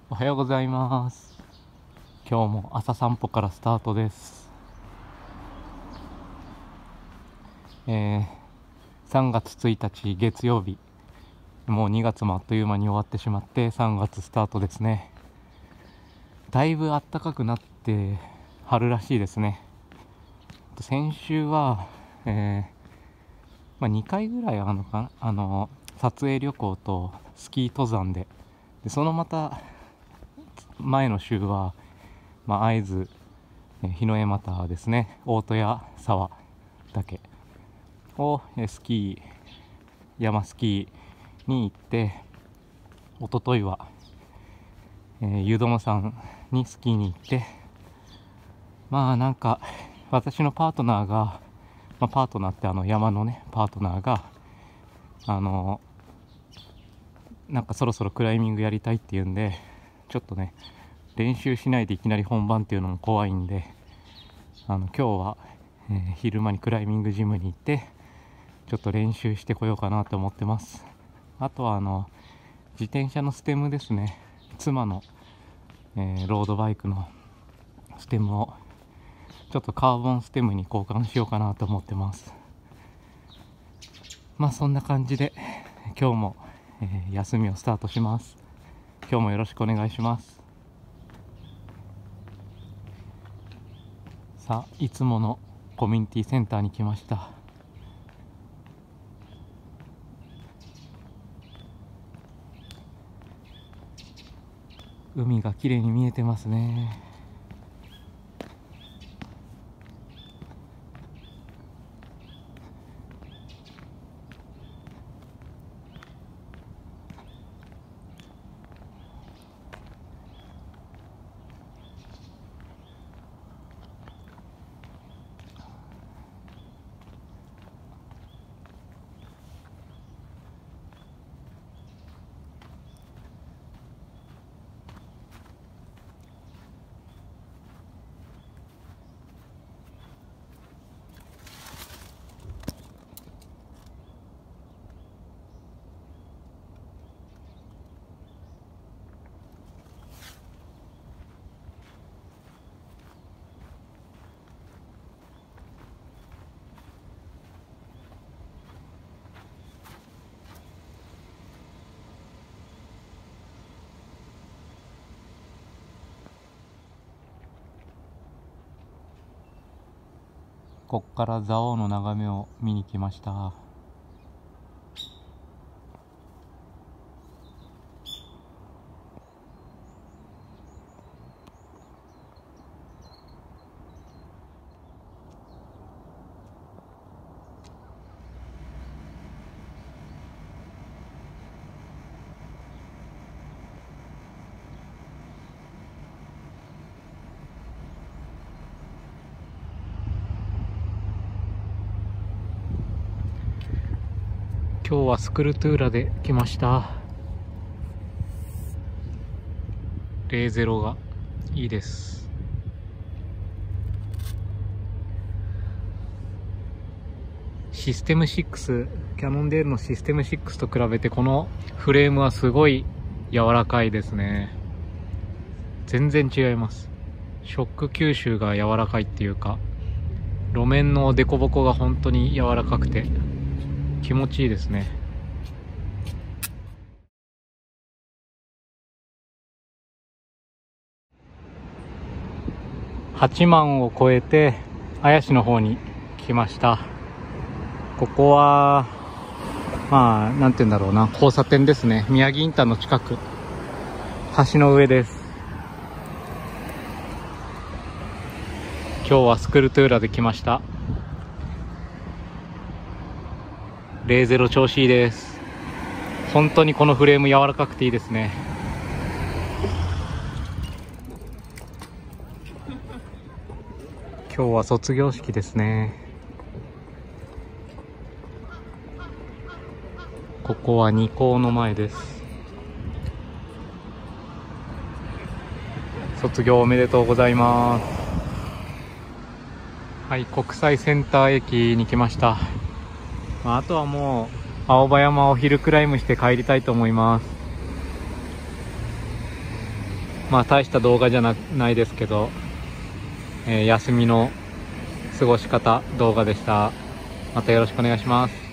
おはようございます。今日も朝散歩からスタートです。3月1日月曜日、もう2月もあっという間に終わってしまって3月スタートですね。だいぶ暖かくなって春らしいですね。先週は、2回ぐらい撮影旅行とスキー登山で、そのまた前の週は、会津日の絵俣ですね、大戸屋沢岳を山スキーに行って、一昨日は、湯殿山にスキーに行って、私のパートナーが、パートナーって山のねパートナーがそろそろクライミングやりたいっていうんで、ちょっとね練習しないでいきなり本番っていうのも怖いんで、今日は、昼間にクライミングジムに行ってちょっと練習してこようかなと思ってます。あとは自転車のステムですね。妻の、ロードバイクのステムをちょっとカーボンステムに交換しようかなと思ってます。そんな感じで今日も、休みをスタートします。今日もよろしくお願いします。さあ、いつものコミュニティセンターに来ました。海が綺麗に見えてますね。こっから蔵王の眺めを見に来ました。今日はスクルトゥーラで来ました。00がいいです。システム6、キャノンデールのシステム6と比べてこのフレームはすごい柔らかいですね。全然違います。ショック吸収が柔らかいっていうか、路面の凸凹が本当に柔らかくて気持ちいいですね。8万を超えて綾市の方に来ました。ここはなんて言うんだろうな、交差点ですね。宮城インターの近く、橋の上です。今日はスクルトゥーラで来ました。00調子いいです。本当にこのフレーム柔らかくていいですね。今日は卒業式ですね。ここは二高の前です。卒業おめでとうございます。はい、国際センター駅に来ました。あとはもう青葉山をヒルクライムして帰りたいと思います。 まあ大した動画じゃないですけど、休みの過ごし方動画でした。またよろしくお願いします。